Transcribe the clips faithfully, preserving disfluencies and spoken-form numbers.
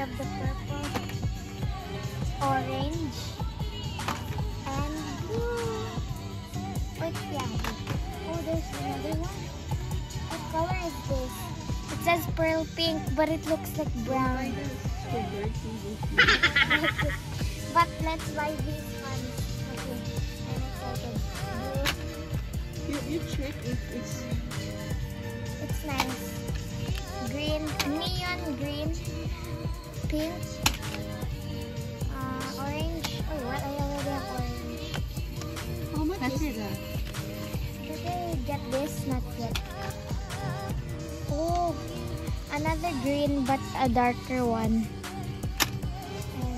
have the purple, orange, and blue. Wait, yeah. Oh, there's another one. What color is this? It says pearl pink, but it looks like brown. But let's buy these ones. Okay, I'm excited. Blue. You, you check if it's... It's nice. Green, neon green, pink, uh, orange. Oh, what? I already have orange. How much is that? Did I get this? Not yet. Oh, another green but a darker one. And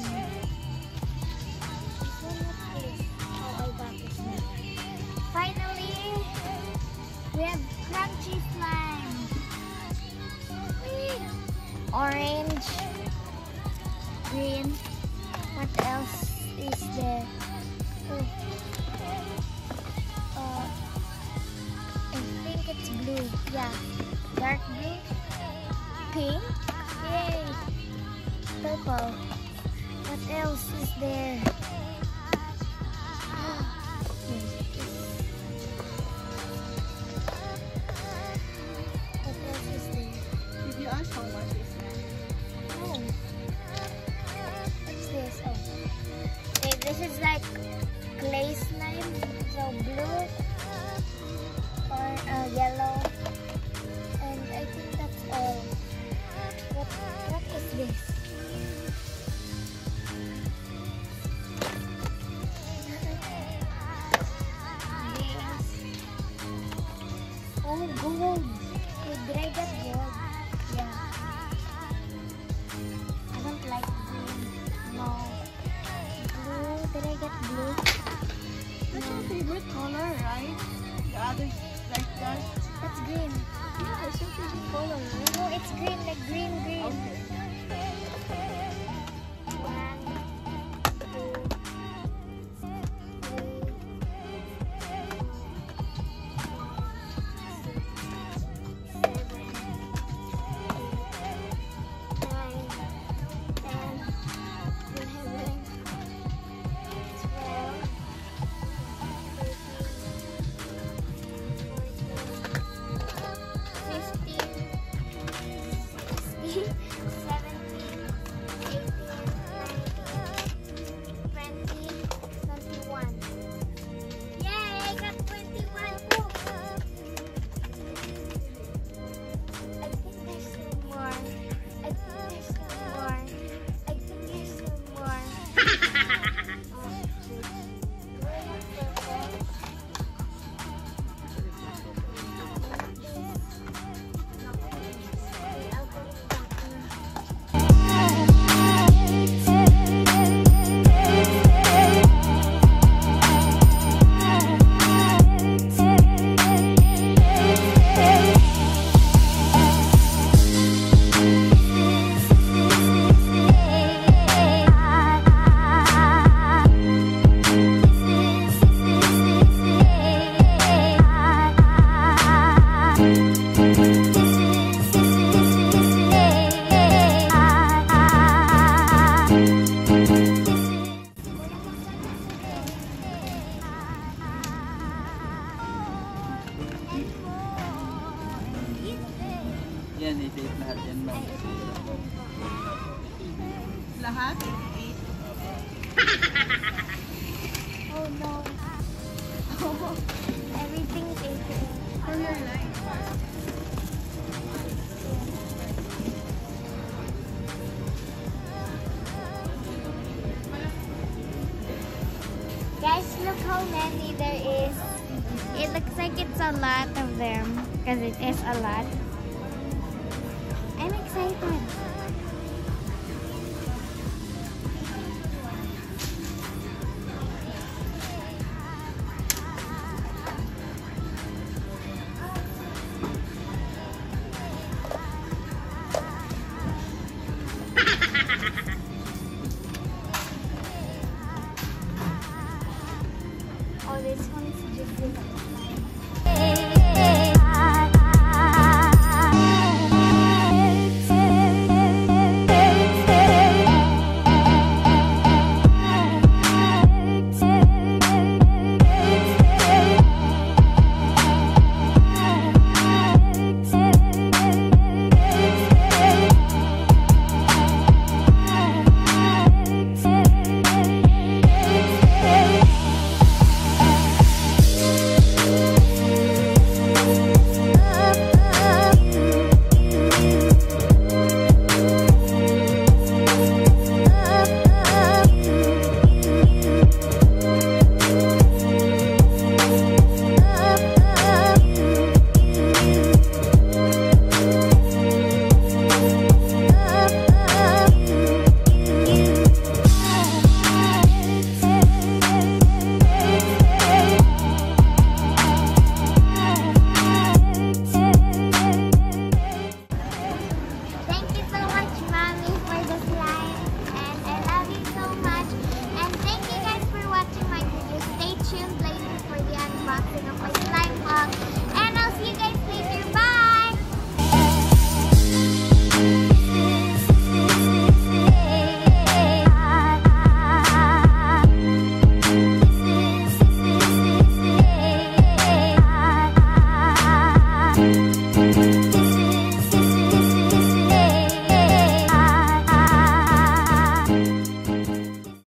this one, what is? Oh, I got this one. Finally, we have crunchy slime. Whee! Orange, green. What else is there? Oh. Uh, I think it's blue. Yeah. Dark blue, pink, yay, purple. What else is there? What else is there? Did you ask how much is it? Oh, what's this? Oh, okay, this is like clay slime. So blue or uh, yellow. And I think that's all. What, what is this? This. Oh, gold. Wait, did I get gold? Yeah. I don't like green. No. Blue. Did I get blue? That's your favorite color, right? The other like that. That's green. Yeah, it's your favorite color, right? No, it's green, like green, green. Okay. One, two, three, Yan, i-date lahat yan, ma'am. Lahat? Oh no. Everything is eight. For your life. Guys, look how many there is. It looks like it's a lot of them because it is a lot.